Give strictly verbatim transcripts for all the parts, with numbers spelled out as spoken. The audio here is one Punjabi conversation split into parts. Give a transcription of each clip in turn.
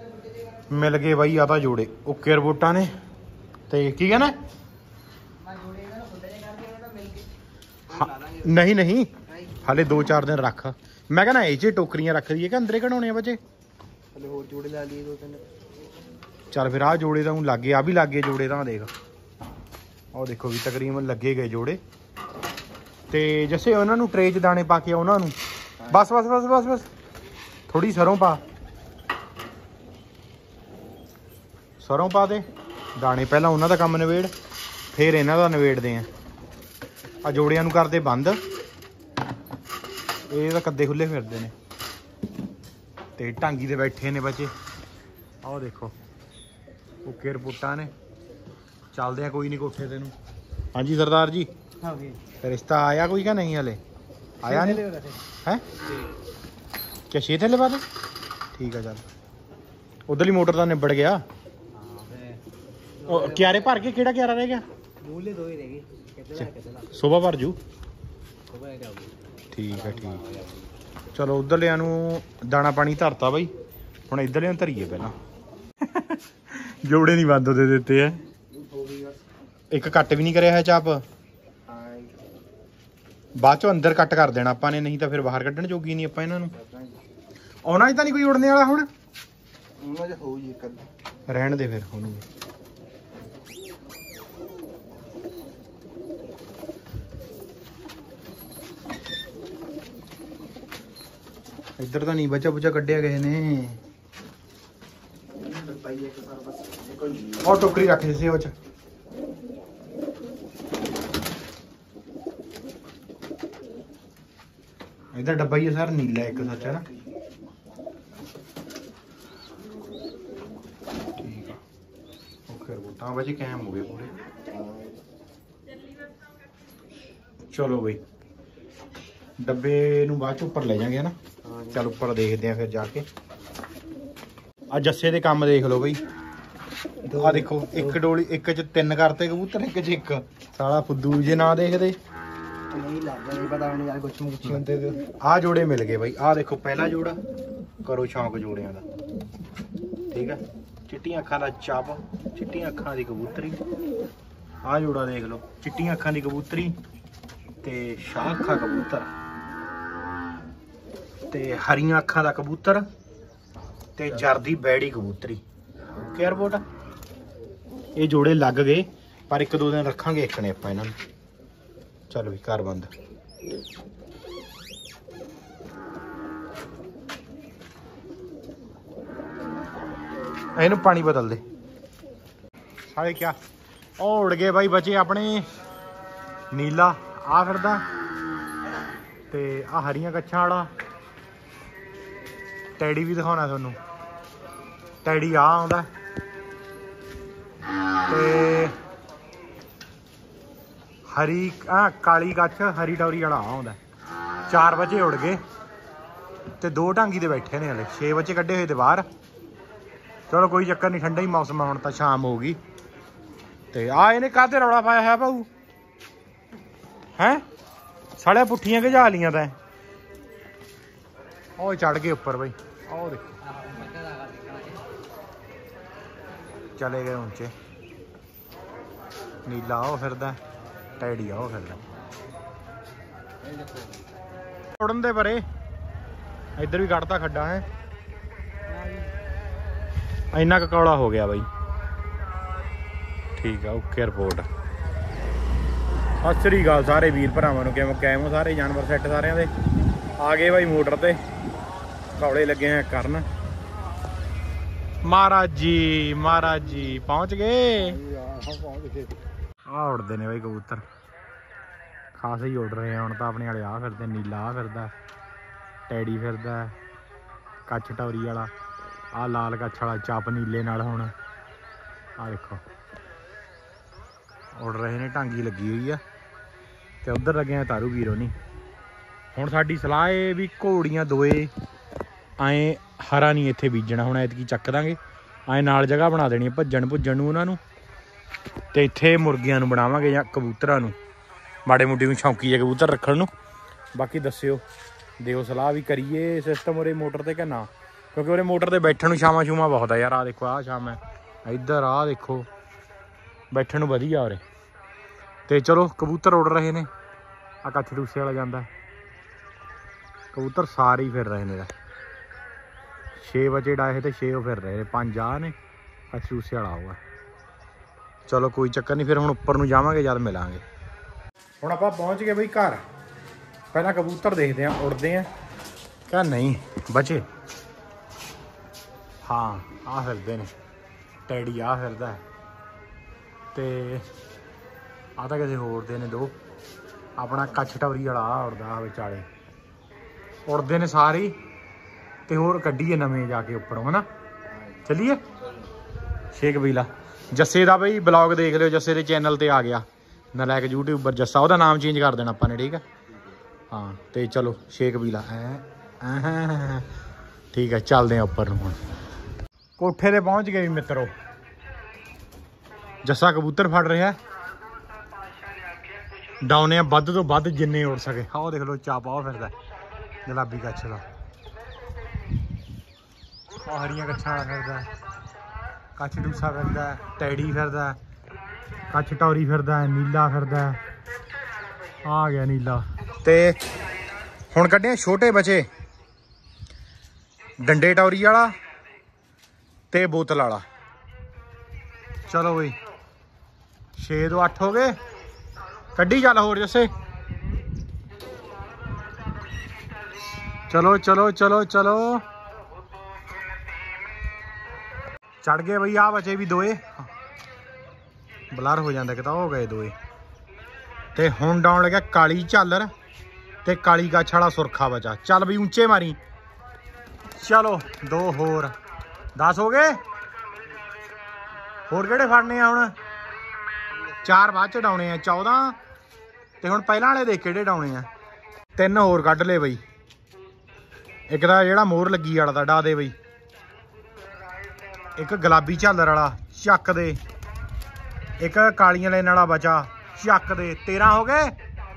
मिल गए बई आ जोड़े ओके रिपोर्टा ने ते की कहना नहीं नहीं हाले दो चार दिन रख मैं कहना ये टोकरियां रख दी है कि अंदरे कढ़ाने बचे जोड़े ला लिए दो तीन चल फिर आ जोड़े तो लागे आ भी लागे जोड़े तो देख और देखो भी तकरीबन लगे गए जोड़े ते जैसे उन्होंने ट्रे च दाने पा के उन्होंने बस बस बस बस बस थोड़ी सरों पा सरों पा दे दाने पहला उन्हों का काम नवेड़ फिर इन्हों का नवेड़ते हैं आ जोड़िया करते बंद ये तो कद्दे खुले फिरते हैं ते टांगी दे बैठे ने बच्चे आओ देखो ओके रिपोर्टा ने चलते हैं कोई नहीं कोठे तेन हाँ जी सरदार जी हाँ रिश्ता आया कोई क्या नहीं हले आया नहीं है क्या छे थैले बात ठीक है चल उधरली मोटर तो निबड़ गया क्यारे भर के केड़ा क्यारा रह गया दो ही रह गए सुबह भर जू ठीक है ठीक चलो उधरलिया दाना पानी धरता बई हुण इधरलिया धरीए पहला जोड़े नहीं बंद होते देते है एक कट भी नहीं कराया है चाप बाद चो अंदर कट कर देना अपने नहीं तो फिर बाहर कढ़न जोगी नहीं आप इन्हों आना तो नहीं कोई उड़ने वाला हुण रहन दे फिर उन्होंने इधर तो नहीं बचा बुचा कढ़िया किसी ने और टोकरी रख दी वो इधर डब्बा ही है सर नीला एक सच है ना ठीक है ओके रिपोर्टा बचे कैम हो गए पूरे चलो बई डब्बे नूं बाद च उपर ले जाएंगे ना चल उपर देखते हैं फिर जाके आ जस्से दे काम देख लो बई आ देखो एक डोली एक च तीन करते कबूतर एक च एक साला फुद्दू जे ना देखते आ जोड़े मिल गए बई आ देखो पहला जोड़ा करो शौक जोड़िया का ठीक है चिट्टियां अखां दा चप चिट्टियां अखां दी कबूतरी आ जोड़ा देख लो चिट्टियां अखां दी कबूतरी ते शाह अखा कबूतर ते हरियां अखां दा कबूतर ते जरदी बैड़ी कबूतरी केयर बोट ये जोड़े लग गए पर एक दो दिन रखांगे एक ने आपां इन्हां नूं चलो भी घर बंद इनू पानी बदल दे सारे क्या उड़ गए भाई बचे अपने नीला आ फिरदा ते आ हरियां कच्छां वाला टैडी भी दिखाना थोनू टैडी आ आउंदा ते हरी आ काली कच्छ हरी टौरी वाला आउंदा चार बजे उड़ गए ते दो ढांगी दे बैठे ने हले छे बजे कड्ढे हुए ते बाहर चलो कोई चक्कर नहीं ठंडा ही मौसम है हुण तां शाम होगी ते आ इहने काहते रौला पाया है भाऊ हैं साढ़े पुट्ठियां के जा लियां तैं ओ चढ़ गए उपर बई आओ देखो चले गए ऊंचे नीला आओ फिरदा टैडी आओ फिरदा उड़न दे परे इधर भी कड़ता खड्डा है इन्ना कौड़ा हो गया बई ठीक है ओके रिपोर्ट सत श्री अकाल सारे वीर भरावां नूं किवें कैम हो सारे जानवर सैट सारिਆਂ ਦੇ आ गए भाई मोटर ते कौड़े लगे हैं करन महाराज जी महाराज जी पहुंच गए आ उड़ते ने भाई कबूतर खास ही उड़ रहे हैं हम तो अपने वाले आ फिरते नीला आ फिरदा टैडी फिरदा कच्छ टौरी वाला आ लाल कच्छ वाला चप नीले नाल हुण आ देखो उड़ रहे ने टांगी लगी हुई है तो उधर लगे हैं तारू वीरो नहीं हुण साडी सलाह है भी घोड़ियां दोए आए हरा नहीं इत्थे बीजना हुण ऐतकी चक दांगे आए नाल जगह बना देनी भज्जण भुज्जण नूं उहनां नूं ते इत्थे मुर्गियां नूं बनावांगे जां कबूतरां नूं माड़े मुंडे नूं शौकी जे कबूतर रखण नूं बाकी दस्सिओ दिओ सलाह भी करिए सिस्टम उरे मोटर ते कि ना ਕਿਉਂਕਿ ਉਹਦੇ ਮੋਟਰ ਤੇ ਬੈਠਣ ਨੂੰ ਛਾਵਾਂ ਛੂਵਾਂ ਬਹੁਤ ਆ ਯਾਰ। ਆਹ ਦੇਖੋ ਆਹ ਛਾਵਾਂ ਇੱਧਰ, ਆਹ ਦੇਖੋ ਬੈਠਣ ਨੂੰ ਵਧੀਆ ਉਰੇ। ਤੇ ਚਲੋ ਕਬੂਤਰ ਉੱਡ ਰਹੇ ਨੇ। ਆ ਕੱਛ ਡੂਸੇ ਵਾਲਾ ਜਾਂਦਾ, ਕਬੂਤਰ ਸਾਰੇ ਹੀ ਫਿਰ ਰਹੇ ਨੇ। ਛੇ ਵਜੇ ਡਾਏ ਤੇ ਛੇ ਉਹ ਫਿਰ ਰਹੇ ਨੇ, ਪੰਜ ਆ ਨੇ, ਕੱਛ ਡੂਸੇ ਵਾਲਾ ਆਊਗਾ। ਚਲੋ ਕੋਈ ਚੱਕਰ ਨਹੀਂ, ਫਿਰ ਹੁਣ ਉੱਪਰ ਨੂੰ ਜਾਵਾਂਗੇ ਜਦ ਮਿਲਾਂਗੇ। ਹੁਣ ਆਪਾਂ ਪਹੁੰਚ ਗਏ ਬਈ ਘਰ। ਪਹਿਲਾਂ ਕਬੂਤਰ ਦੇਖਦੇ ਆ ਉੜਦੇ ਆ ਕਿਆ ਨਹੀਂ ਬਚੇ। ਹਾਂ ਆਹ ਫਿਰਦੇ ਨੇ, ਟੈਡੀ ਆਹ ਫਿਰਦਾ ਹੈ ਤੇ ਆਹ ਤਾਂ ਕਿਸੇ ਹੋਰ ਦੇ ਨੇ ਦੋ। ਆਪਣਾ ਕੱਛ ਟੌਰੀ ਵਾਲਾ ਆਹ ਉੜਦਾ, ਆਹ ਵਿਚਾਲੇ ਉੜਦੇ ਨੇ ਸਾਰੇ। ਤੇ ਹੋਰ ਕੱਢੀਏ ਨਵੇਂ ਜਾ ਕੇ ਉੱਪਰੋਂ, ਹਨਾ ਚੱਲੀਏ। ਛੇ ਕਬੀਲਾ ਜੱਸੇ ਦਾ ਬਈ ਬਲੌਗ ਦੇਖ ਲਿਓ, ਜੱਸੇ ਦੇ ਚੈਨਲ ਤੇ ਆ ਗਿਆ ਨਲਾਇਕ ਯੂਟਿਊਬਰ ਜੱਸਾ, ਉਹਦਾ ਨਾਮ ਚੇਂਜ ਕਰ ਦੇਣਾ ਆਪਾਂ ਨੇ, ਠੀਕ ਹੈ। ਹਾਂ ਤੇ ਚਲੋ ਛੇ ਕਬੀਲਾ ਐ ਠੀਕ ਹੈ, ਚੱਲਦੇ ਆ ਉੱਪਰ ਨੂੰ। ਹੁਣ ਕੋਠੇ ਤੇ ਪਹੁੰਚ ਗਏ ਮਿੱਤਰੋ। ਜੱਸਾ ਕਬੂਤਰ ਫੜ ਰਿਹਾ, ਡਾਉਨੇ ਆ ਵੱਧ ਤੋਂ ਵੱਧ ਜਿੰਨੇ ਉੜ ਸਕੇ। ਆਹ ਦੇਖ ਲਓ ਚਾਪਾ ਉਹ ਫਿਰਦਾ ਗੁਲਾਬੀ ਕੱਛ ਦਾ, ਆਹ ਹਰੀਆਂ ਕੱਛਾਂ ਵਾਲਾ ਫਿਰਦਾ, ਕੱਛ ਡੂਸਾ ਫਿਰਦਾ, ਟੈਡੀ ਫਿਰਦਾ, ਕੱਛ ਟੌਰੀ ਫਿਰਦਾ, ਨੀਲਾ ਫਿਰਦਾ, ਆ ਗਿਆ ਨੀਲਾ। ਤੇ ਹੁਣ ਕੱਢਿਆ ਛੋਟੇ ਬਚੇ, ਡੰਡੇ ਟੌਰੀ ਵਾਲਾ ਤੇ ਬੋਤਲ ਵਾਲਾ। ਚਲੋ ਬਈ ਛੇ ਤੋਂ ਅੱਠ ਹੋ ਗਏ, ਕੱਢੀ ਚੱਲ ਹੋਰ ਜੱਸੇ। ਚਲੋ ਚਲੋ ਚਲੋ ਚਲੋ ਚੜ ਗਏ ਬਈ। ਆ ਬਚੇ ਵੀ ਦੋਏ, ਬਲਰ ਹੋ ਜਾਂਦਾ ਕਿ ਤਾਂ ਹੋ ਗਏ ਦੋਏ। ਤੇ ਹੁਣ ਡਾਉਣ ਲੱਗਿਆ ਕਾਲੀ ਝਾਲਰ ਤੇ ਕਾਲੀ ਗੱਛ ਵਾਲਾ ਸੁਰਖਾ ਬਚਾ। ਚੱਲ ਬਈ ਉੱਚੇ ਮਾਰੀ। ਚਲੋ ਦੋ ਹੋਰ, ਦਸ ਹੋ ਗਏ। ਹੋਰ ਕਿਹੜੇ ਫੜਨੇ ਆ ਹੁਣ? ਚਾਰ ਬਾਅਦ ਚ ਡਾਉਣੇ ਆ, ਚੌਦਾਂ। ਤੇ ਹੁਣ ਪਹਿਲਾਂ ਵਾਲੇ ਦੇਖ ਕਿਹੜੇ ਡਾਉਣੇ ਆ। ਤਿੰਨ ਹੋਰ ਕੱਢ ਲਏ ਬਈ। ਇੱਕ ਤਾਂ ਜਿਹੜਾ ਮੋਹਰ ਲੱਗੀ ਵਾਲਾ ਤਾਂ ਡਾ ਦੇ ਬਈ, ਇੱਕ ਗੁਲਾਬੀ ਝਾਲਰ ਵਾਲਾ ਚੱਕ ਦੇ, ਇੱਕ ਕਾਲੀਆਂ ਲੈਣ ਵਾਲਾ ਬਚਾ ਚੱਕ ਦੇ। ਤੇਰਾਂ ਹੋ ਗਏ।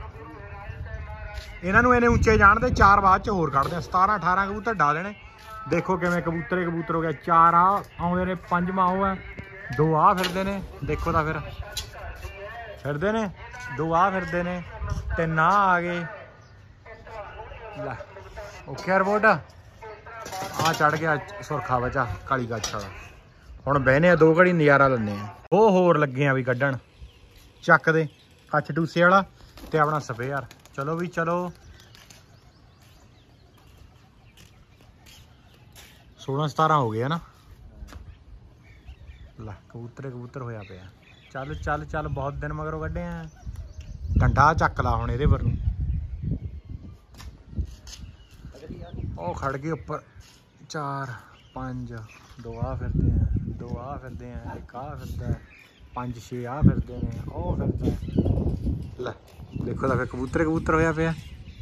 ਇਹਨਾਂ ਨੂੰ ਇਹਨੇ ਉੱਚੇ ਜਾਣ ਦੇ, ਚਾਰ ਬਾਅਦ ਚ ਹੋਰ ਕੱਢਦੇ ਆ। ਸਤਾਰਾਂ ਅਠਾਰਾਂ ਕਬੂਤਰ ਡਾ ਦੇਣੇ। ਦੇਖੋ ਕਿਵੇਂ ਕਬੂਤਰੇ ਕਬੂਤਰ ਹੋ ਗਿਆ। ਚਾਰ ਆ ਆਉਂਦੇ ਨੇ, ਪੰਜਵਾਂ ਉਹ ਹੈ, ਦੋ ਆ ਫਿਰਦੇ ਨੇ। ਦੇਖੋ ਤਾਂ ਫਿਰ ਫਿਰਦੇ ਨੇ, ਦੋ ਆ ਫਿਰਦੇ ਨੇ, ਤਿੰਨ ਆ ਆ ਗਏ। ਲੈ ਓਕੇ ਰਿਪੋਰਟ। ਆ ਚੜ ਗਿਆ ਸੁਰਖਾ ਬਚਾ ਕਾਲੀ ਗੱਛ ਵਾਲਾ। ਹੁਣ ਬਹਿਨੇ ਆ ਦੋ ਘੜੀ, ਨਜ਼ਾਰਾ ਲੈਂਦੇ ਆ। ਉਹ ਹੋਰ ਲੱਗੇ ਆ ਵੀ ਕੱਢਣ, ਚੱਕ ਦੇ ਕੱਛ ਡੂਸੇ ਵਾਲਾ ਤੇ ਆਪਣਾ ਸਪੇਅਰ। ਚਲੋ ਵੀ ਚਲੋ। ਸੋਲਾਂ ਸਤਾਰਾਂ ਹੋ ਗਏ ਨਾ। ਲੈ ਕਬੂਤਰੇ ਕਬੂਤਰ ਹੋਇਆ ਪਿਆ। ਚੱਲ ਚੱਲ ਚੱਲ, ਬਹੁਤ ਦਿਨ ਮਗਰੋਂ ਕੱਢੇ ਆ। ਡੰਡਾ ਚੱਕ ਲਾ ਹੁਣ ਇਹਦੇ ਪਰ ਨੂੰ। ਉਹ ਖੜ ਗਏ ਉੱਪਰ। ਚਾਰ ਪੰਜ, ਦੋ ਆ ਫਿਰਦੇ ਆ, ਦੋ ਆ ਫਿਰਦੇ ਆ, ਇੱਕ ਆ ਫਿਰਦਾ, ਪੰਜ ਛੇ ਆ ਫਿਰਦੇ ਨੇ, ਉਹ ਫਿਰਦਾ। ਲੈ ਦੇਖੋ ਤਾਂ ਫਿਰ ਕਬੂਤਰੇ ਕਬੂਤਰ ਹੋਇਆ ਪਿਆ।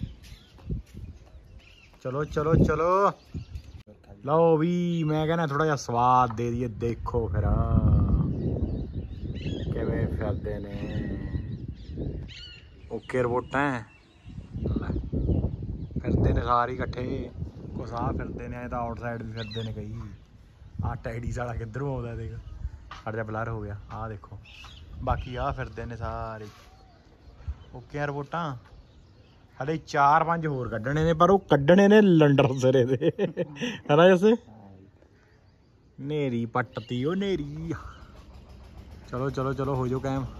ਚਲੋ ਚਲੋ ਚਲੋ। ਲਓ ਵੀ ਮੈਂ ਕਹਿੰਦਾ ਥੋੜਾ ਜਿਹਾ ਸਵਾਦ ਦੇ ਦਈਏ। ਦੇਖੋ ਫਿਰ ਕਿਵੇਂ ਫਿਰਦੇ ਨੇ। ਓਕੇ ਰਿਪੋਰਟਾਂ ਫਿਰਦੇ ਨੇ ਸਾਰੇ ਇਕੱਠੇ। ਕੁਛ ਆਹ ਫਿਰਦੇ ਨੇ, ਇਹ ਤਾਂ ਆਊਟਸਾਈਡ ਵੀ ਫਿਰਦੇ ਨੇ ਕਈ। ਆਹ ਟੈਡੀਸ ਵਾਲਾ ਕਿੱਧਰੋਂ ਆਉਂਦਾ ਦੇਖ, ਹਟ ਜਾ ਬਲਰ ਹੋ ਗਿਆ। ਆਹ ਦੇਖੋ ਬਾਕੀ ਆਹ ਫਿਰਦੇ ਨੇ ਸਾਰੇ। ਓਕੇ ਰਿਪੋਰਟਾਂ। ਹਲੇ ਚਾਰ ਪੰਜ ਹੋਰ ਕੱਢਣੇ ਨੇ, ਪਰ ਉਹ ਕੱਢਣੇ ਨੇ ਲੰਡਰ ਸਿਰੇ ਦੇ, ਹਨਾ ਜੱਸੇ। ਨੇਰੀ ਪੱਟਤੀ ਉਹ ਨੇਰੀ। ਚਲੋ ਚਲੋ ਚਲੋ ਹੋ ਜਾਓ ਕਾਇਮ।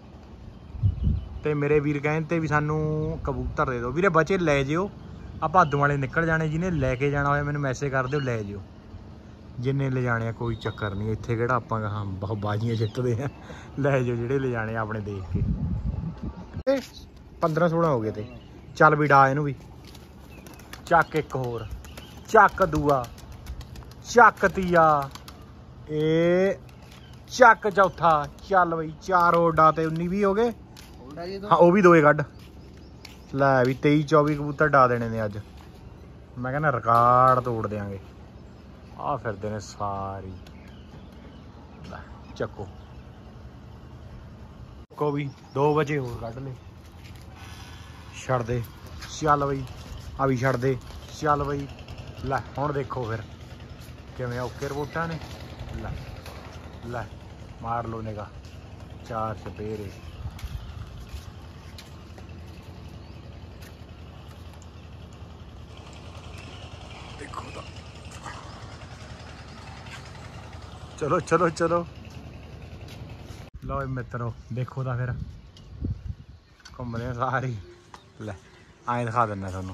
ਤੇ ਮੇਰੇ ਵੀਰ ਕਹਿੰਦੇ ਵੀ ਸਾਨੂੰ ਕਬੂਤਰ ਦੇ ਦਿਓ ਵੀਰੇ, ਬਚੇ ਲੈ ਜਿਓ। ਆ ਭਾਦੋਂ ਵਾਲੇ ਨਿਕਲ ਜਾਣੇ, ਜਿਹਨੇ ਲੈ ਕੇ ਜਾਣਾ ਹੋਇਆ ਮੈਨੂੰ ਮੈਸੇਜ ਕਰ ਦਿਓ, ਲੈ ਜਿਓ ਜਿੰਨੇ ਲਿਜਾਣੇ ਆ। ਕੋਈ ਚੱਕਰ ਨਹੀਂ, ਇੱਥੇ ਕਿਹੜਾ ਆਪਾਂ ਹਾਂ ਬਹੁਤ ਬਾਜ਼ੀਆਂ ਜਿੱਤਦੇ ਆ। ਲੈ ਜਿਓ ਜਿਹੜੇ ਲਿਜਾਣੇ ਆਪਣੇ ਦੇਖ ਕੇ। ਪੰਦਰਾਂ ਸੋਲਾਂ ਹੋ ਗਏ ਤੇ ਚੱਲ ਵੀ ਡਾ ਇਹਨੂੰ ਵੀ। ਚੱਕ ਇੱਕ ਹੋਰ, ਚੱਕ ਦੂਆ, ਚੱਕ ਤੀਆ, ਇਹ ਚੱਕ ਚੌਥਾ। ਚੱਲ ਬਈ ਚਾਰ ਹੋਰ ਡਾ ਤੇ ਉੱਨੀ ਵੀਹ ਹੋ ਗਏ। ਹਾਂ ਉਹ ਵੀ ਦੋਏ ਕੱਢ ਲੈ ਵੀ। ਤੇਈ ਚੌਵੀ ਕਬੂਤਰ ਡਾ ਦੇਣੇ ਨੇ ਅੱਜ। ਮੈਂ ਕਹਿੰਦਾ ਰਿਕਾਰਡ ਤੋੜ ਦਿਆਂਗੇ। ਆਹ ਫਿਰਦੇ ਨੇ ਸਾਰੀ। ਲੈ ਚੱਕੋ ਚੱਕੋ ਵੀ। ਦੋ ਵਜੇ ਹੋਰ ਕੱਢ ਲੈ। ਛੱਡ ਦੇ। ਚੱਲ ਬਈ ਆ ਵੀ ਛੱਡ ਦੇ। ਚੱਲ ਬਈ ਲੈ ਹੁਣ ਦੇਖੋ ਫਿਰ ਕਿਵੇਂ ਓਕੇ ਰਿਪੋਰਟਾਂ ਨੇ। ਲੈ ਲੈ ਮਾਰ ਲਓ ਨਿਗਾ, ਚਾਰ ਚਪੇਰੇ। ਦੇਖੋ ਤਾਂ, ਚਲੋ ਚਲੋ ਚਲੋ। ਲਓ ਮਿੱਤਰੋ ਦੇਖੋ ਤਾਂ ਫਿਰ ਘੁੰਮਦੇ ਆ ਸਾਰੀ। ਲੈ ਐਂ ਦਿਖਾ ਦਿੰਦਾ ਤੁਹਾਨੂੰ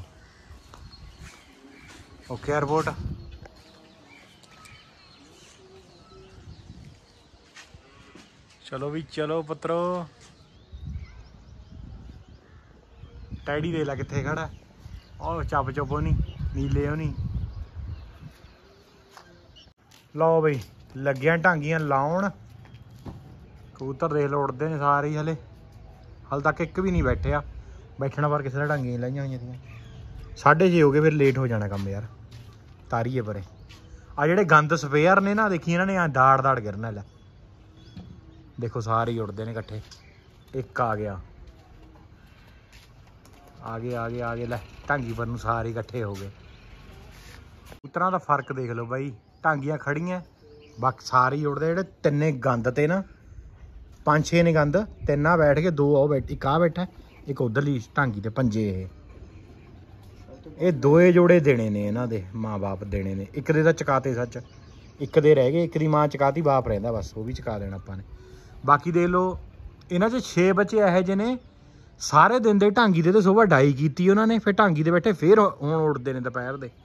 ਓਕੇ 에어ਪੋਰਟ। ਚਲੋ ਵੀ ਚਲੋ ਪੁੱਤਰੋ। ਟੈਡੀ ਦੇ ਲੈ ਕਿੱਥੇ ਖੜਾ, ਉਹ ਚੱਪ ਚੁੱਪ ਨਹੀਂ, ਨੀਲੇ ਉਹ ਨਹੀਂ। ਲਓ ਬਈ ਲੱਗਿਆ ਢਾਂਗੀਆਂ ਲਾਉਣ। ਕਬੂਤਰ ਦੇਖ ਲਓ ਉੜਦੇ ਨੇ ਸਾਰੇ ਹੀ, ਹਲੇ ਹਾਲੇ ਤੱਕ ਇੱਕ ਵੀ ਨਹੀਂ ਬੈਠਿਆ। ਬੈਠਣਾ ਪਰ ਕਿਸੇ ਦਾ ਢਾਂਗੀਆਂ ਲਾਈਆਂ ਹੋਈਆਂ ਸੀਗੀਆਂ। ਸਾਢੇ ਛੇ ਹੋ ਗਏ, ਫਿਰ ਲੇਟ ਹੋ ਜਾਣਾ ਕੰਮ ਯਾਰ। ਤਾਰੀਏ ਪਰੇ ਆ ਜਿਹੜੇ ਗੰਦ ਸਪੇਅਰ ਨੇ ਨਾ, ਦੇਖੀ ਇਹਨਾਂ ਨੇ ਆ ਦਾੜ ਦਾੜ ਗਿਰਨਾ। ਲੈ ਦੇਖੋ ਸਾਰੇ ਹੀ ਉੜਦੇ ਨੇ ਇਕੱਠੇ। ਇੱਕ ਆ ਗਿਆ, ਆ ਗਏ ਆ ਗਏ ਆ ਗਏ। ਲੈ ਢਾਂਗੀ ਪਰ ਨੂੰ ਸਾਰੇ ਇਕੱਠੇ ਹੋ ਗਏ। ਕਬੂਤਰਾਂ ਦਾ ਫਰਕ ਦੇਖ ਲਓ ਬਾਈ, ਢਾਂਗੀਆਂ ਖੜੀਆਂ ਬਾਕੀ ਸਾਰੇ ਹੀ ਉੜਦੇ। ਜਿਹੜੇ ਤਿੰਨੇ ਗੰਦ ਤੇ ਨਾ, ਪੰਜ ਛੇ ਨੇ ਗੰਦ, ਤਿੰਨ ਆ ਬੈਠ ਕੇ, ਦੋ ਆਓ ਬੈਠ, ਇੱਕ ਆ ਬੈਠਾ, ਇੱਕ ਉਧਰਲੀ ਢਾਂਗੀ ਤੇ ਪੰਜੇ। ਇਹ ਇਹ ਦੋਏ ਜੋੜੇ ਦੇਣੇ ਨੇ ਇਹਨਾਂ ਦੇ ਮਾਂ ਬਾਪ ਦੇਣੇ ਨੇ। ਇੱਕ ਦੇ ਤਾਂ ਚਕਾਤੇ ਸੱਚ, ਇੱਕ ਦੇ ਰਹਿ ਗਏ। ਇੱਕ ਦੀ ਮਾਂ ਚਕਾਤੀ, ਬਾਪ ਰਹਿੰਦਾ ਬਸ, ਉਹ ਵੀ ਚਕਾ ਦੇਣਾ ਆਪਾਂ ਨੇ। ਬਾਕੀ ਦੇਖ ਲਓ ਇਹਨਾਂ 'ਚ ਛੇ ਬੱਚੇ ਇਹੋ ਜਿਹੇ ਨੇ, ਸਾਰੇ ਦਿਨ ਦੇ ਢਾਂਗੀ ਦੇ ਤੇ ਸੁਬਾਹ ਡਾਈ ਕੀਤੀ ਉਹਨਾਂ ਨੇ, ਫਿਰ ਢਾਂਗੀ ਦੇ ਬੈਠੇ, ਫਿਰ ਹੁਣ ਉੜਦੇ ਨੇ ਦੁਪਹਿਰ ਦੇ।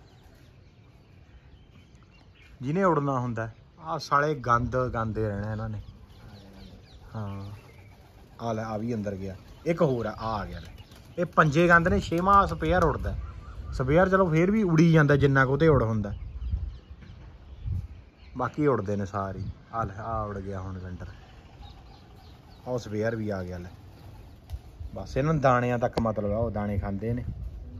ਜਿਹਨੇ ਉੜਨਾ ਹੁੰਦਾ ਆਹ ਸਾਲੇ ਗੰਦ ਗਾਂਦੇ ਰਹਿਣਾ ਇਹਨਾਂ ਨੇ। ਹਾਂ ਆ ਲੈ, ਆ ਵੀ ਅੰਦਰ ਗਿਆ। ਇੱਕ ਹੋਰ ਆ, ਆ ਗਿਆ। ਲੈ ਇਹ ਪੰਜੇ ਗੰਦ ਨੇ, ਛੇਵਾਂ ਸਪੇਅਰ ਉੜਦਾ। ਸਪੇਅਰ ਚਲੋ ਫੇਰ ਵੀ ਉੜੀ ਜਾਂਦਾ ਜਿੰਨਾ ਕੁ ਉਹਤੇ ਉੜ ਹੁੰਦਾ, ਬਾਕੀ ਉੜਦੇ ਨੇ ਸਾਰੇ। ਆ ਲੈ ਆ ਉੜ ਗਿਆ ਹੁਣ ਸਿਲੰਡਰ, ਉਹ ਸਪੇਅਰ ਵੀ ਆ ਗਿਆ। ਲੈ ਬਸ ਇਹਨਾਂ ਨੂੰ ਦਾਣਿਆਂ ਤੱਕ ਮਤਲਬ ਆ, ਉਹ ਦਾਣੇ ਖਾਂਦੇ ਨੇ।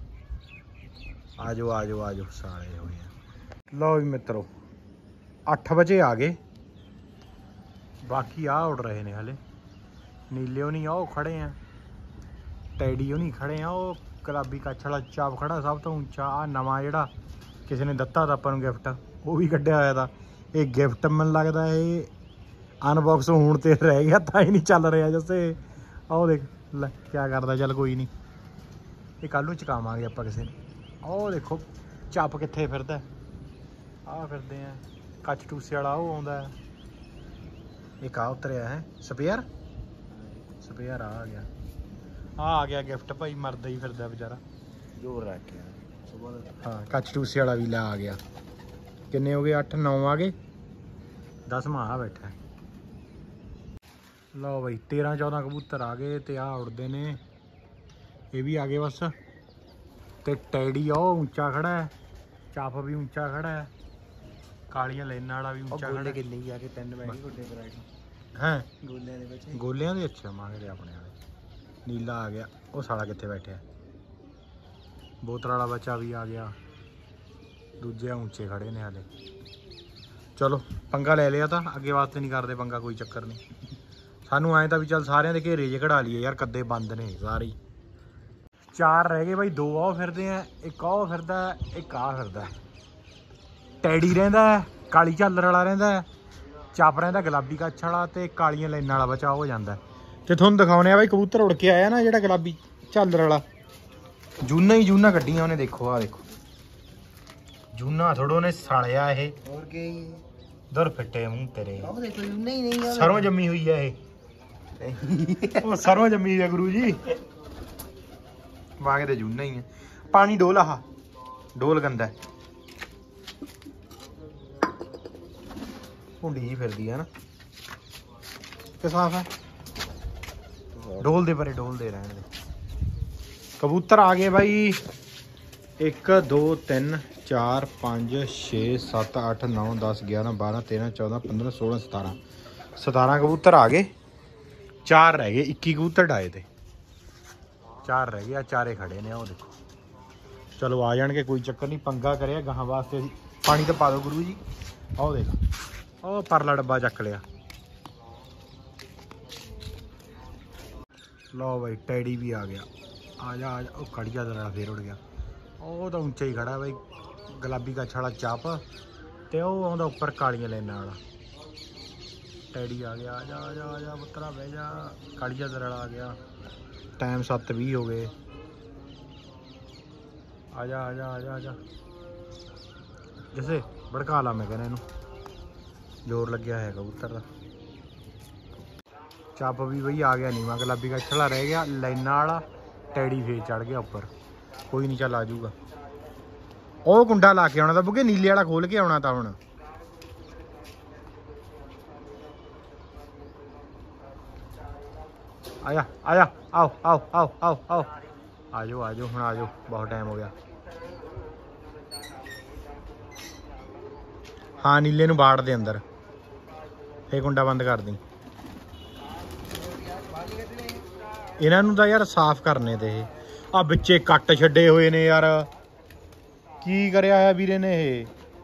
ਆ ਜਾਓ ਆ ਜਾਓ ਆ ਜਾਓ ਸਾਰੇ ਹੋਏ ਆ। ਲਓ ਵੀ ਮਿੱਤਰੋ ਅੱਠ ਵਜੇ ਆ ਗਏ। ਬਾਕੀ ਆ ਉੜ ਰਹੇ ਨੇ ਹਲੇ। ਨੀਲੇ ਉਹ ਨਹੀਂ, ਉਹ ਖੜੇ ਆ ਟੈਡੀ, ਉਹ ਨਹੀਂ ਖੜੇ ਆ। ਉਹ ਗੁਲਾਬੀ ਕੱਛ ਵਾਲਾ ਚਾਪ ਖੜਾ ਸਭ ਤੋਂ ਉੱਚਾ। ਆ ਨਵਾਂ ਜਿਹੜਾ ਕਿਸੇ ਨੇ ਦਿੱਤਾ ਤਾਂ ਆਪਾਂ ਨੂੰ ਗਿਫਟ, ਉਹ ਵੀ ਕੱਢਿਆ ਹੋਇਆ ਤਾਂ। ਇਹ ਗਿਫਟ ਮੈਨੂੰ ਲੱਗਦਾ ਇਹ ਅਨਬਾਕਸ ਹੋਣ ਤੇ ਰਹਿ ਗਿਆ, ਤਾਂ ਹੀ ਨਹੀਂ ਚੱਲ ਰਿਹਾ ਜੱਸੇ। ਆਹ ਦੇਖ ਲੈ ਕਿਆ ਕਰਦਾ। ਚੱਲ ਕੋਈ ਨਹੀਂ, ਇਹ ਕੱਲ੍ਹ ਨੂੰ ਚਕਾਵਾਂਗੇ ਆਪਾਂ ਕਿਸੇ ਨੂੰ। ਉਹ ਦੇਖੋ ਚੱਪ ਕਿੱਥੇ ਫਿਰਦਾ, ਆਹ ਫਿਰਦੇ ਆ। ਕੱਚ ਟੂਸੇ ਵਾਲਾ ਉਹ ਆਉਂਦਾ। ਇੱਕ ਆ ਉਤਰਿਆ ਹੈ ਸਪੇਅਰ, ਸਪੇਅਰ ਆ ਗਿਆ। ਆ ਆ ਗਿਆ ਗਿਫਟ ਭਾਈ, ਮਰਦਾ ਹੀ ਫਿਰਦਾ ਵਿਚਾਰਾ, ਜ਼ੋਰ ਰੱਖ ਕੇ। ਹਾਂ ਕੱਚ ਟੂਸੇ ਵਾਲਾ ਵੀ ਲਾ ਆ ਗਿਆ। ਕਿੰਨੇ ਹੋ ਗਏ? ਅੱਠ ਨੌ ਆ ਗਏ, ਦਸਵਾਂ ਆ ਬੈਠਾ। ਲਓ ਬਈ ਤੇਰਾਂ ਚੌਦਾਂ ਕਬੂਤਰ ਆ ਗਏ ਤੇ ਆ ਉੜਦੇ ਨੇ। ਇਹ ਵੀ ਆ ਗਏ ਬਸ। ਤੇ ਟੈਡੀ ਉਹ ਉੱਚਾ ਖੜਾ ਹੈ, ਚੱਪ ਵੀ ਉੱਚਾ ਖੜਾ ਹੈ, ਕਾਲੀਆਂ ਲਾਈਨਾਂ ਵਾਲਾ ਵੀ ਉੱਚਾ ਖੜਾ। ਕਿੰਨੇ ਜਾ ਕੇ ਤਿੰਨ ਬੈਠੇ ਵੱਡੇ ਵੈਰਾਈਟੀ ਹੈ ਗੋਲਿਆਂ ਦੇ ਵਿੱਚ। ਗੋਲਿਆਂ ਦੇ ਅੱਛਾ ਮੰਗਦੇ ਆਪਣੇ ਵਾਲੇ। ਨੀਲਾ ਆ ਗਿਆ, ਉਹ ਸਾਲਾ ਕਿੱਥੇ ਬੈਠਿਆ। ਬੋਤਲ ਵਾਲਾ ਬੱਚਾ ਵੀ ਆ ਗਿਆ। ਦੂਜੇ ਉੱਚੇ ਖੜੇ ਨੇ ਹਾਲੇ। ਚਲੋ ਪੰਗਾ ਲੈ ਲਿਆ ਤਾਂ ਅੱਗੇ ਵਾਸਤੇ ਨਹੀਂ ਕਰਦੇ ਪੰਗਾ, ਕੋਈ ਚੱਕਰ ਨਹੀਂ। ਸਾਨੂੰ ਐਂ ਤਾਂ ਵੀ ਚੱਲ ਸਾਰਿਆਂ ਦੇ ਘੇਰੇ 'ਚ ਕਢਾ ਲਈਏ ਯਾਰ, ਕੱਦੇ ਬੰਦ ਨੇ ਸਾਰੇ ਹੀ। ਚਾਰ ਰਹਿ ਗਏ ਬਾਈ, ਦੋ ਆਹ ਫਿਰਦੇ ਆ, ਇੱਕ ਆਹ ਫਿਰਦਾ, ਇੱਕ ਆਹ ਫਿਰਦਾ। ਟੈਡੀ ਰਹਿੰਦਾ, ਕਾਲੀ ਝਾਲਰ ਵਾਲਾ ਰਹਿੰਦਾ, ਚੱਪ ਰਹਿੰਦਾ ਗੁਲਾਬੀ ਕੱਛ ਵਾਲਾ, ਤੇ ਕਾਲੀਆਂ ਲਾਈਨਾਂ ਵਾਲਾ ਬਚਾ ਹੋ ਜਾਂਦਾ। ਤੇ ਤੁਹਾਨੂੰ ਦਿਖਾਉਣੇ ਆ ਬਾਈ ਕਬੂਤਰ ਉੜ ਕੇ ਆਇਆ ਨਾ ਜਿਹੜਾ ਗੁਲਾਬੀ ਝਾਲਰ ਵਾਲਾ। ਜੂਨਾ ਹੀ ਜੂਨਾ ਕੱਢੀਆਂ ਉਹਨੇ। ਦੇਖੋ ਆ ਦੇਖੋ ਜੂਨਾ ਥੋੜੋ ਨੇ ਸਾਲਿਆ ਇਹ। ਹੋਰ ਕੀ ਦਰ ਫਿੱਟੇ ਮੂੰਹ ਤੇਰੇ। ਆਹ ਦੇਖੋ ਨਹੀਂ ਨਹੀਂ ਸਰੋਂ ਜੰਮੀ ਹੋਈ ਆ ਇਹ। ਉਹ ਸਰੋਂ ਜੰਮੀ ਹੋਈ ਆ ਗੁਰੂ ਜੀ। ਵਾਂਗੇ ਤੇ ਜੂਨਾ ਹੀ ਆ। ਪਾਣੀ ਡੋਲ, ਆਹ ਡੋਲ ਗੰਦਾ। ਭੁੰਡੀ ਜੀ ਫਿਰਦੀ ਹੈ ਨਾ ਕਿ ਸਾਫ ਹੈ। ਡੋਲ ਦੇ ਪਰੇ, ਡੋਲ ਦੇ ਰਹਿਣ ਦੇ। ਕਬੂਤਰ ਆ ਗਏ ਬਾਈ। ਇੱਕ ਦੋ ਤਿੰਨ ਚਾਰ ਪੰਜ ਛੇ ਸੱਤ ਅੱਠ ਨੌ ਦਸ ਗਿਆਰਾਂ ਬਾਰਾਂ ਤੇਰਾਂ ਚੌਦਾਂ ਪੰਦਰਾਂ ਸੋਲਾਂ ਸਤਾਰਾਂ ਸਤਾਰਾਂ ਕਬੂਤਰ ਆ ਗਏ। ਚਾਰ ਰਹਿ ਗਏ, ਇੱਕੀ ਕਬੂਤਰ ਡਾਏ ਤੇ ਚਾਰ ਰਹਿ ਗਏ। ਆ ਚਾਰੇ ਖੜੇ ਨੇ, ਉਹ ਦੇਖੋ। ਚਲੋ ਆ ਜਾਣਗੇ, ਕੋਈ ਚੱਕਰ ਨਹੀਂ। ਪੰਗਾ ਕਰਿਆ ਗਾਹਾਂ ਵਾਸਤੇ ਅਸੀਂ। ਪਾਣੀ ਤਾਂ ਪਾ ਦਿਓ ਗੁਰੂ ਜੀ। ਆਹ ਦੇਖ, ਉਹ ਪਰਲਾ ਡੱਬਾ ਚੱਕ ਲਿਆ। ਲਓ ਬਾਈ ਟੈਡੀ ਵੀ ਆ ਗਿਆ। ਆ ਜਾ ਆ ਜਾ। ਉਹ ਕੜੀਆ ਦਾ ਨਾਲ ਫੇਰ ਉੜ ਗਿਆ। ਉਹ ਤਾਂ ਉੱਚਾ ਹੀ ਖੜਾ ਬਾਈ, ਗੁਲਾਬੀ ਕੱਛ ਵਾਲਾ ਚੱਪ। ਤੇ ਉਹ ਆਉਂਦਾ ਉੱਪਰ ਕਾਲੀਆਂ ਲਾਈਨਾਂ ਵਾਲਾ ਟੈਡੀ ਆ ਗਿਆ। ਆ ਜਾ ਆ ਜਾ ਆ ਜਾ ਪੁੱਤਰਾ ਬਹਿ ਜਾ। ਕਾਲੀਆ ਦਰੜ ਆ ਗਿਆ। ਟਾਈਮ ਸੱਤ ਵੀਹ ਹੋ ਗਏ। ਆ ਜਾ ਆ ਜਾ ਆ ਜਾ ਆ ਜਾ ਜਿਸੇ ਭੜਕਾ ਲਾ ਮੈਂ ਕਹਿੰਦਾ ਇਹਨੂੰ ਜ਼ੋਰ ਲੱਗਿਆ ਹੈ ਕਬੂਤਰ ਦਾ। ਚੱਪ ਵੀ ਬਈ ਆ ਗਿਆ ਨੀਵਾਂ ਗੁਲਾਬੀ ਕੱਛਲਾ ਰਹਿ ਗਿਆ ਲਾਈਨਾਂ ਵਾਲਾ ਟੈਡੀ ਫੇਰ ਚੜ ਗਿਆ ਉੱਪਰ। ਕੋਈ ਨਹੀਂ ਚੱਲ ਆ ਜਾਊਗਾ। ਉਹ ਕੁੰਡਾ ਲਾ ਕੇ ਆਉਣਾ ਤਾਂ ਬੁੱਗੇ ਨੀਲੇ ਵਾਲਾ ਖੋਲ ਕੇ ਆਉਣਾ ਤਾਂ ਹੁਣ। ਆਇਆ ਆਇਆ ਆਓ ਆਓ ਆਓ ਆਓ ਆਓ ਆ ਜਾਓ ਆ ਜਾਓ ਹੁਣ ਆ ਜਾਓ ਬਹੁਤ ਟਾਈਮ ਹੋ ਗਿਆ। ਹਾਂ ਨੀਲੇ ਨੂੰ ਬਾੜ ਦੇ ਅੰਦਰ ਫੇਰ ਕੁੰਡਾ ਬੰਦ ਕਰ ਦੀ। ਇਹਨਾਂ ਨੂੰ ਤਾਂ ਯਾਰ ਸਾਫ਼ ਕਰਨੇ ਤੇ ਇਹ ਆ ਵਿੱਚੇ ਕੱਟ ਛੱਡੇ ਹੋਏ ਨੇ ਯਾਰ। ਕੀ ਕਰਿਆ ਹੈ ਵੀਰੇ ਨੇ ਇਹ।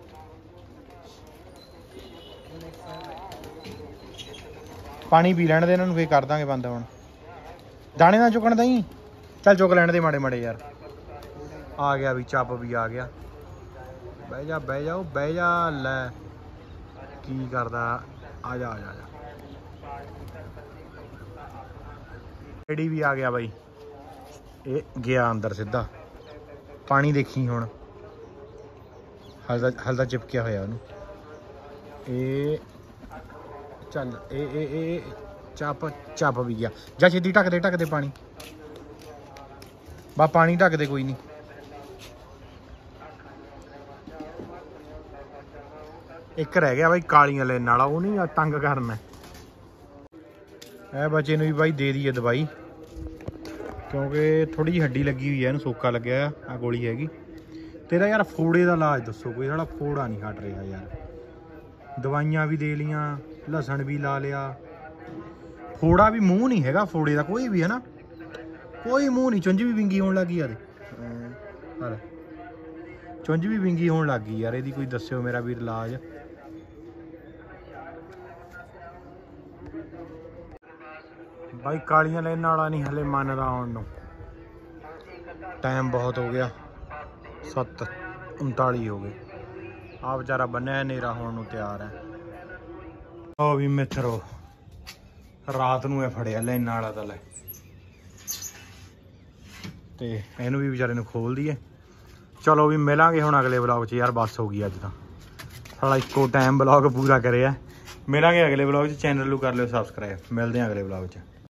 ਪਾਣੀ ਪੀ ਲੈਣ ਦੇ ਇਹਨਾਂ ਨੂੰ ਫੇਰ ਕਰ ਦਾਂਗੇ ਬੰਦ। ਹੁਣ ਦਾਣੇ ਨਾ ਚੁੱਕਣ ਦਈ। ਚੱਲ ਚੁੱਕ ਲੈਣ ਦੇ ਮਾੜੇ ਮਾੜੇ ਯਾਰ। ਆ ਗਿਆ ਵੀ ਚੱਪ ਵੀ ਆ ਗਿਆ। ਬਹਿ ਜਾ ਬਹਿ ਜਾ ਬਹਿ ਜਾ। ਲੈ ਕੀ ਕਰਦਾ। ਆ ਜਾ ਆ ਜਾ ਆ ਜਾ। ਟੈਡੀ ਵੀ ਆ ਗਿਆ ਬਾਈ। ਇਹ ਗਿਆ ਅੰਦਰ ਸਿੱਧਾ। ਪਾਣੀ ਦੇਖੀ ਹੁਣ ਹਲਦਾ ਹਲਦਾ ਚਿਪਕਿਆ ਹੋਇਆ ਉਹਨੂੰ। ਇਹ ਚੱਲ ਇਹ ਇਹ ਇਹ ਚੱਪ ਚੱਪ ਵੀ ਗਿਆ। ਜਾ ਛੇਤੀ ਢੱਕ ਦੇ ਢੱਕ ਦੇ ਪਾਣੀ। ਬਾ ਪਾਣੀ ਢੱਕ ਦੇ ਕੋਈ ਨਹੀਂ। ਇੱਕ ਰਹਿ ਗਿਆ ਬਾਈ ਕਾਲੀਆਂ ਲੈਣ ਵਾਲਾ। ਉਹ ਨਹੀਂ ਤੰਗ ਕਰਨਾ। ਇਹ ਬੱਚੇ ਨੂੰ ਵੀ ਬਾਈ ਦੇ ਦਈਏ ਦਵਾਈ ਕਿਉਂਕਿ ਥੋੜੀ ਜਿਹੀ ਹੱਡੀ ਲੱਗੀ ਹੋਈ ਹੈ ਇਹਨੂੰ ਸੋਕਾ ਲੱਗਿਆ ਆ ਗੋਲੀ ਹੈਗੀ। ਤੇਰਾ ਯਾਰ ਫੋੜੇ ਦਾ ਇਲਾਜ ਦੱਸੋ ਕੋਈ। ਸਾਡਾ ਫੋੜਾ ਨਹੀਂ ਹਟ ਰਿਹਾ ਯਾਰ। ਦਵਾਈਆਂ ਵੀ ਦੇ ਲੀਆਂ ਲਸਣ ਵੀ ਲਾ ਲਿਆ। ਫੋੜਾ ਵੀ ਮੂੰਹ ਨਹੀਂ ਹੈਗਾ ਫੋੜੇ ਦਾ ਕੋਈ ਵੀ ਹੈ ਨਾ। ਕੋਈ ਮੂੰਹ ਨਹੀਂ। ਚੁੰਝ ਵੀ ਵਿੰਗੀ ਹੋਣ ਲੱਗੀ ਯਾਰ। ਹਾਂ ਚੁੰਝ ਵੀ ਵਿੰਗੀ ਹੋਣ ਲੱਗ ਗਈ ਯਾਰ ਇਹਦੀ। ਕੋਈ ਦੱਸਿਓ ਮੇਰਾ ਵੀਰ ਇਲਾਜ। ਬਾਈ ਕਾਲੀਆਂ ਲੈਣ ਵਾਲਾ ਨਹੀਂ ਹਲੇ ਮੰਨਦਾ ਆਉਣ ਨੂੰ। ਟਾਈਮ ਬਹੁਤ ਹੋ ਗਿਆ। ਸੱਤ ਉਨਤਾਲੀ ਹੋ ਗਏ। ਆ ਵਿਚਾਰਾ ਬੰਨਿਆ ਹਨੇਰਾ ਹੋਣ ਨੂੰ ਤਿਆਰ ਹੈ। ਉਹ ਵੀ ਮਿੱਤਰੋ ਰਾਤ ਨੂੰ ਇਹ ਫੜਿਆ ਲੈਣ ਵਾਲਾ ਤਾਂ ਲੈ ਤੇ ਇਹਨੂੰ ਵੀ ਵਿਚਾਰੇ ਨੂੰ ਖੋਲ ਦਈਏ। ਚਲੋ ਵੀ ਮਿਲਾਂਗੇ ਹੁਣ ਅਗਲੇ ਵਲੌਗ 'ਚ ਯਾਰ। ਬੱਸ ਹੋ ਗਈ ਅੱਜ ਤਾਂ ਸਾਡਾ ਇੱਕੋ ਟਾਈਮ ਵਲੌਗ ਪੂਰਾ ਕਰਿਆ। ਮਿਲਾਂਗੇ ਅਗਲੇ ਵਲੌਗ 'ਚ। ਚੈਨਲ ਨੂੰ ਕਰ ਲਿਓ ਸਬਸਕ੍ਰਾਈਬ। ਮਿਲਦੇ ਹਾਂ ਅਗਲੇ ਵਲੌਗ 'ਚ।